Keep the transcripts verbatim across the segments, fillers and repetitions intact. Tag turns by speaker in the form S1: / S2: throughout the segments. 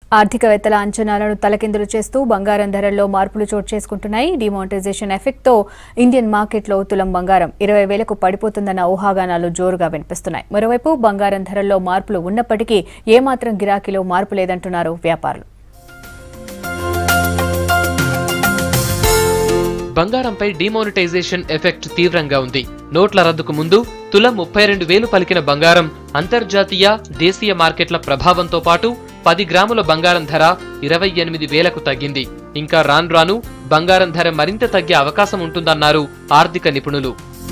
S1: ఆర్థికవేత్తల అంచనాలను తలకిందులు చేస్తూ బంగారం ధరల్లో మార్పులు చోటు చేసుకుంటున్నాయి. డిమానిటైజేషన్ ఎఫెక్ట్తో ఇండియన్ మార్కెట్లో తులం బంగారం ఇరవై వేలకు పడిపోతుందన్న ఊహాగానాలు జోరుగా వినిపిస్తున్నాయి. మరోవైపు బంగారం ధరల్లో మార్పులు ఉన్నప్పటికీ ఏమాత్రం గిరాకీలో మార్పు లేదంటున్నారు వ్యాపారులు.
S2: బంగారంపై డిమానిటైజేషన్ ఎఫెక్ట్ తీవ్రంగా ఉంది. నోట్ల రద్దుకు ముందు తులం ముప్పై రెండు వేలు పలికిన బంగారం అంతర్జాతీయ దేశీయ మార్కెట్ల ప్రభావంతో పాటు పది గ్రాముల బంగారం ధర ఇరవై ఎనిమిది వేలకు తగ్గింది. ఇంకా రాను రాను బంగారం ధర మరింత తగ్గే అవకాశం ఉంటుందన్నారు ఆర్థిక నిపుణులు.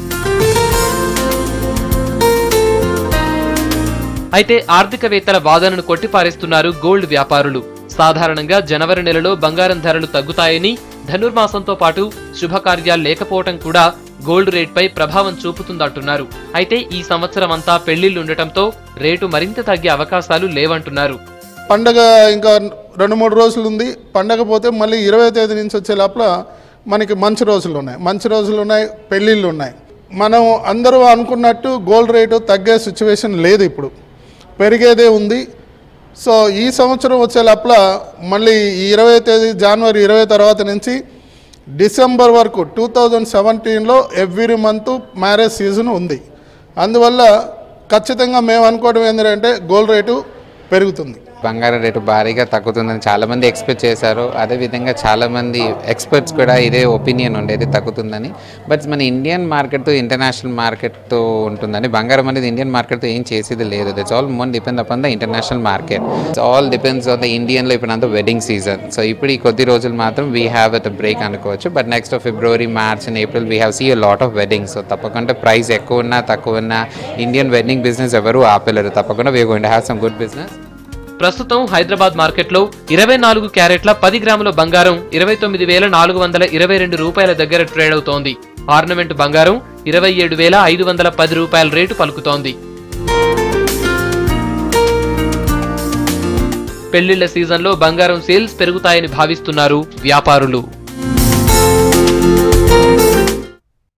S2: అయితే ఆర్థికవేత్తల వాదనను కొట్టిపారేస్తున్నారు గోల్డ్ వ్యాపారులు. సాధారణంగా జనవరి నెలలో బంగారం ధరలు తగ్గుతాయని, ధనుర్మాసంతో పాటు శుభకార్యాలు లేకపోవటం కూడా గోల్డ్ రేట్పై ప్రభావం చూపుతుందంటున్నారు. అయితే ఈ సంవత్సరం అంతా పెళ్లిళ్లుండటంతో రేటు మరింత తగ్గే అవకాశాలు లేవంటున్నారు.
S3: పండగ ఇంకా రెండు మూడు రోజులు ఉంది. పండగ పోతే మళ్ళీ ఇరవై తేదీ నుంచి వచ్చే లోపల మనకి మంచి రోజులు ఉన్నాయి, మంచి రోజులు ఉన్నాయి, పెళ్ళిళ్ళు ఉన్నాయి. మనం అందరూ అనుకున్నట్టు గోల్డ్ రేటు తగ్గే సిచ్యువేషన్ లేదు, ఇప్పుడు పెరిగేదే ఉంది. సో ఈ సంవత్సరం వచ్చే లోపల మళ్ళీ ఈ ఇరవై తేదీ జనవరి ఇరవై తర్వాత నుంచి డిసెంబర్ వరకు టూ థౌజండ్ సెవెంటీన్లో ఎవ్రీ మంత్ మ్యారేజ్ సీజన్ ఉంది. అందువల్ల ఖచ్చితంగా మేము అనుకోవడం ఏంటంటే గోల్డ్ రేటు పెరుగుతుంది.
S4: బంగారం రేటు భారీగా తగ్గుతుందని చాలామంది ఎక్స్పెక్ట్ చేశారు. అదేవిధంగా చాలామంది ఎక్స్పర్ట్స్ కూడా ఇదే ఒపీనియన్ ఉండేది తగ్గుతుందని. బట్ మన ఇండియన్ మార్కెట్తో ఇంటర్నేషనల్ మార్కెట్తో ఉంటుందని, బంగారం అనేది ఇండియన్ మార్కెట్తో ఏం చేసేది లేదు. That's all more depend upon the international market. It's all depends on the ఇండియన్లో ఇప్పుడు అంతా వెడ్డింగ్ సీజన్. సో ఇప్పుడు ఈ కొద్ది రోజులు మాత్రం వీ హ్యావ్ ఎట్ బ్రేక్ అనుకోవచ్చు. But next February, March and April we have see a lot of weddings. So తప్పకుండా ప్రైస్ ఎక్కువ ఉన్నా తక్కువ ఉన్నా ఇండియన్ వెడ్డింగ్ బిజినెస్ ఎవరు ఆపలేరు. తప్పకుండా we going to have some good business.
S2: ప్రస్తుతం హైదరాబాద్ మార్కెట్లో ఇరవై నాలుగు క్యారెట్ల పది గ్రాముల బంగారం ఇరవై తొమ్మిది వేల నాలుగు వందల ఇరవై రెండు రూపాయల దగ్గర ట్రేడ్ అవుతోంది. ఆర్నమెంట్ బంగారం ఇరవై ఏడు వేల ఐదు వందల పది రూపాయల రేటు పలుకుతోంది. పెళ్లిళ్ల సీజన్లో బంగారం సేల్స్ పెరుగుతాయని భావిస్తున్నారు వ్యాపారులు.